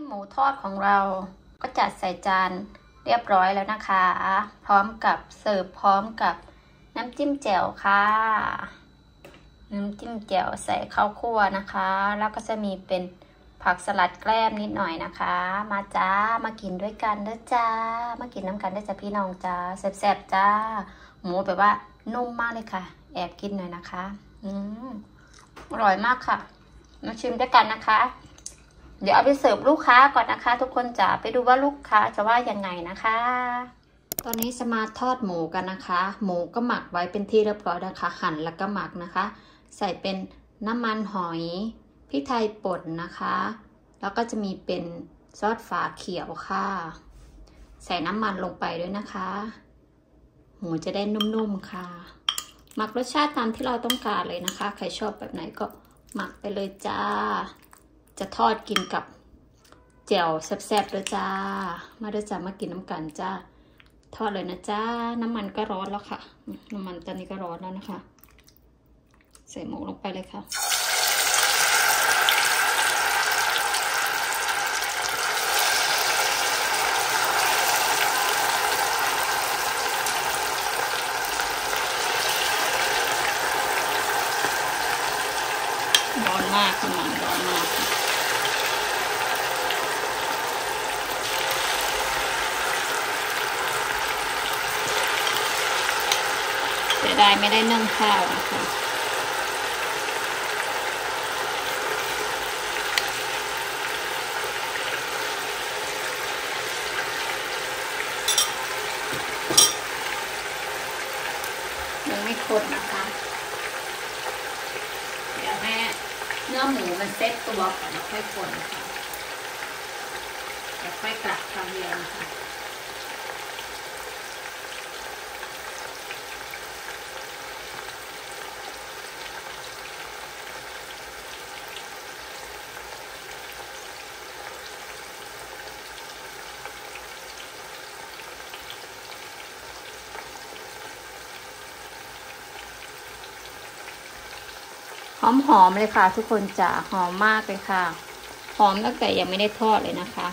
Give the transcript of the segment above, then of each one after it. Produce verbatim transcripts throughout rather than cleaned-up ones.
หมูทอดของเราก็จัดใส่จานเรียบร้อยแล้วนะคะพร้อมกับเสิร์ฟพร้อมกับน้ำจิ้มแจ่วค่ะน้ำจิ้มแจ่วใส่ข้าวคั่วนะคะแล้วก็จะมีเป็นผักสลัดแกล้มนิดหน่อยนะคะมาจ้ามากินด้วยกันเด้อจ้ามากินน้ำกันได้จ้าพี่น้องจ้าแซ่บๆจ้าหมูแบบว่านุ่มมากเลยค่ะแอบกินหน่อยนะคะอืมอร่อยมากค่ะมาชิมด้วยกันนะคะเดี๋ยวเอาไปเสิร์ฟลูกค้าก่อนนะคะทุกคนจ๋าไปดูว่าลูกค้าจะว่ายังไงนะคะตอนนี้จะมาทอดหมูกันนะคะหมูก็หมักไว้เป็นที่เรียบร้อยนะคะหั่นแล้วก็หมักนะคะใส่เป็นน้ำมันหอยพริกไทยป่นนะคะแล้วก็จะมีเป็นซอสฝาเขียวค่ะใส่น้ำมันลงไปด้วยนะคะหมูจะได้นุ่มๆค่ะหมักรสชาติตามที่เราต้องการเลยนะคะใครชอบแบบไหนก็หมักไปเลยจ้าจะทอดกินกับแจ่วแซ่บๆด้วยจ้ามาด้วยจ้ามากินน้ำกันจ้าทอดเลยนะจ้าน้ำมันก็ร้อนแล้วค่ะน้ำมันตอนนี้ก็ร้อนแล้วนะคะใส่หมูลงไปเลยค่ะร้อนมากน้ำมันร้อนมากเสียดายไม่ได้นึ่งข้าวนะคะยังไม่คนนะคะเดี๋ยวแม่เนื้อหมูมันเซ็ตตัวก่อนแล้วค่อยคนค่ะแล้วค่อยกลับคราวเดียวนะคะหอมๆเลยค่ะทุกคนจ๋าหอมมากเลยค่ะหอมตั้งแต่ยังไม่ได้ทอดเลยนะคะ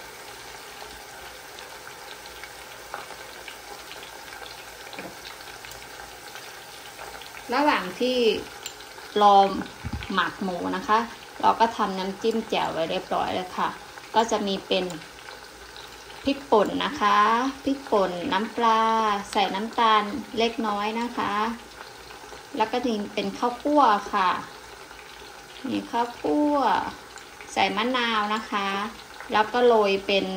ระหว่างที่รอหมักหมูนะคะเราก็ทำน้ำจิ้มแจ่วไว้เรียบร้อยเลยค่ะก็จะมีเป็นพริกป่นนะคะพริกป่นน้ำปลาใส่น้ำตาลเล็กน้อยนะคะแล้วก็นี่เป็นข้าวคั่วค่ะนี่ข้าวคั่วใส่มะนาวนะคะแล้วก็โรยเป็น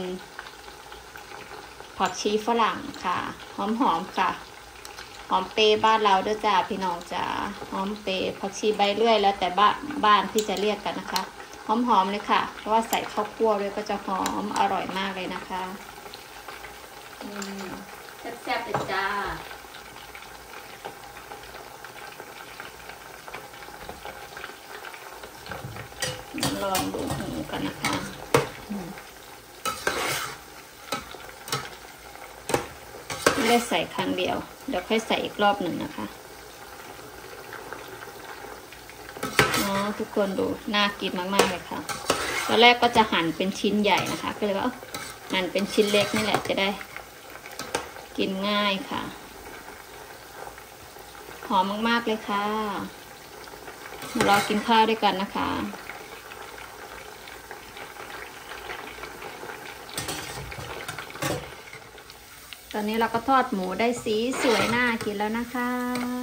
ผักชีฝรั่งค่ะหอมๆค่ะหอมเปรย์บ้านเราด้วยจ้าพี่น้องจ้าหอมเปรย์ผักชีใบเลื่อยแล้วแต่บ้านบ้านที่จะเรียกกันนะคะหอมๆเลยค่ะเพราะว่าใส่ข้าวคั่วด้วยก็จะหอมอร่อยมากเลยนะคะอืมแซ่บๆเลยจ้าลองดูหมูกันนะคะไม่ได้ใส่ครั้งเดียวเดี๋ยวค่อยใส่อีกรอบหนึ่งนะคะอ๋อทุกคนดูน่ากินมากๆเลยค่ะตอนแรกก็จะหั่นเป็นชิ้นใหญ่นะคะก็เลยว่าหั่นเป็นชิ้นเล็กนี่แหละจะได้กินง่ายค่ะหอมมากๆเลยค่ะรอกินข้าวด้วยกันนะคะตอนนี้เราก็ทอดหมูได้สีสวยน่ากินแล้วนะคะ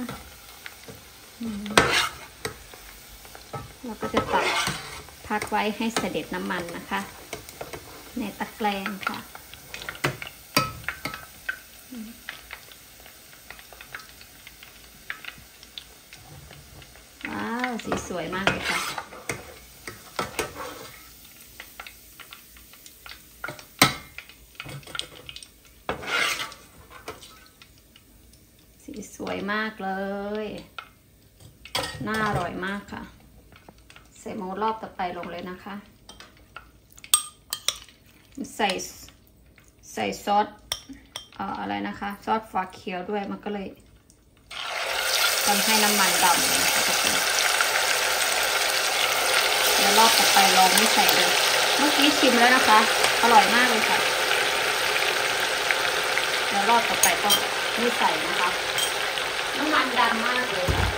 เราก็จะตักพักไว้ให้เสด็จน้ำมันนะคะในตะแกรงค่ะว้าวสีสวยมากเลยค่ะสวยมากเลยน่าอร่อยมากค่ะใส่หมูรอบต่อไปลงเลยนะคะใส่ใส่ซอสเอ่ออะไรนะคะซอสฝาเขียวด้วยมันก็เลยทำให้น้ำมันดำเลยนะคะทุกคน แล้วรอบต่อไปลองไม่ใส่เลยเมื่อกี้ชิมแล้วนะคะอร่อยมากเลยค่ะเดี๋ยวรอบต่อไปก็ไม่ใส่นะคะน้ำมันดำมากเลยค่ะ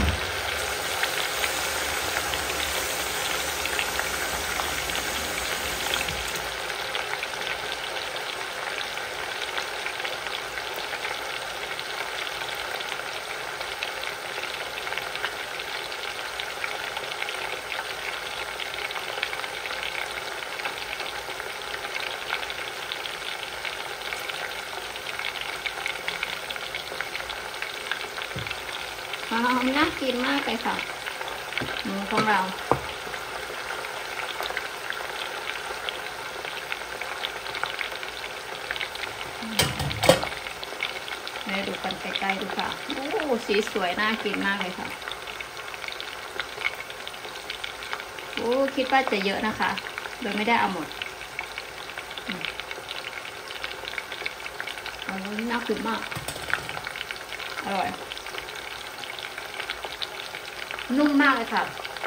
อ๋อน่ากินมากเลยค่ะหมูของเราให้ดูกันใกล้ๆดูค่ะโอ้สีสวยน่ากินมากเลยค่ะโอ้คิดว่าจะเยอะนะคะโดยไม่ได้เอาหมดโอ้น่ากินมากอร่อยนุ่มมากเลยค่ะ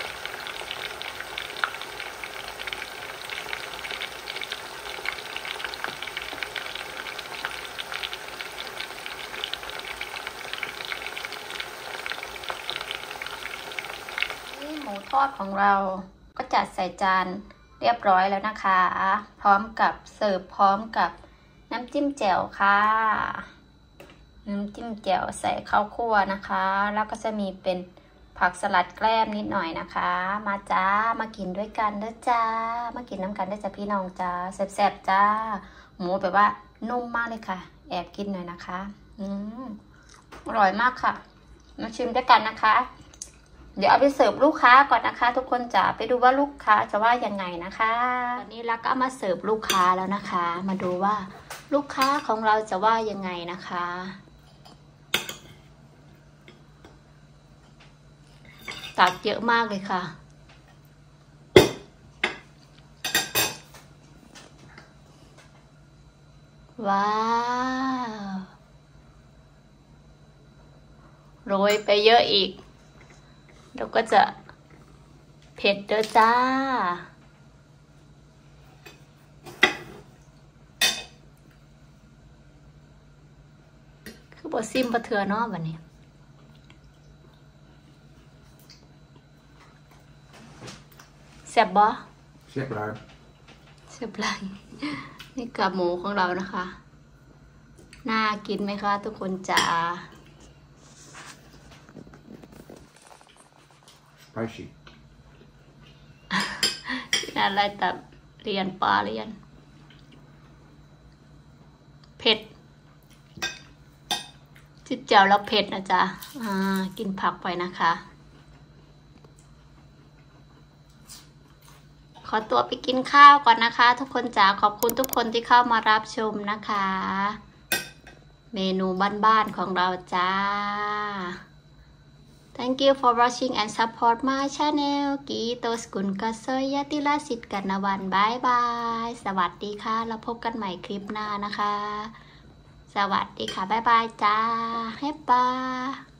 นี่หมูทอดของเราก็จัดใส่จานเรียบร้อยแล้วนะคะพร้อมกับเสิร์ฟพร้อมกับน้ำจิ้มแจ่วค่ะน้ำจิ้มแจ่วใส่ข้าวคั่วนะคะแล้วก็จะมีเป็นผักสลัดแกล้มนิดหน่อยนะคะมาจ้ามากินด้วยกันเด้อจ้ามากินน้ำกันได้จ้าพี่น้องจ้าแซ่บๆจ้าหมูแบบว่านุ่มมากเลยค่ะแอบกินหน่อยนะคะอืมอร่อยมากค่ะมาชิมด้วยกันนะคะเดี๋ยวเอาไปเสิร์ฟลูกค้าก่อนนะคะทุกคนจ๋าไปดูว่าลูกค้าจะว่ายังไงนะคะตอนนี้เราก็มาเสิร์ฟลูกค้าแล้วนะคะมาดูว่าลูกค้าของเราจะว่ายังไงนะคะตักเยอะมากเลยค่ะว้าวโรยไปเยอะอีกเราก็จะเผ็ดเด้อจ้าคือบ่ซิมบ่เทื่อเนาะบัดนี้แซ่บบ่แซ่บหลายแซ่บหลายนี่กับหมูของเรานะคะน่ากินไหมคะทุกคนจ๋า spicy อะไรแต่เรียนปลาเรียนเผ็ดจิตเจ้าแล้วเผ็ดนะจ๊ะอ่ากินผักไปนะคะขอตัวไปกินข้าวก่อนนะคะทุกคนจ๋าขอบคุณทุกคนที่เข้ามารับชมนะคะเมนูบ้านๆของเราจ้า Thank you for watching and support my channel กีโตสกุลกัสเซยติลาสิทธิ์กันนวันบายบายสวัสดีค่ะแล้วพบกันใหม่คลิปหน้านะคะสวัสดีค่ะบายบายจ้าเฮ้ปา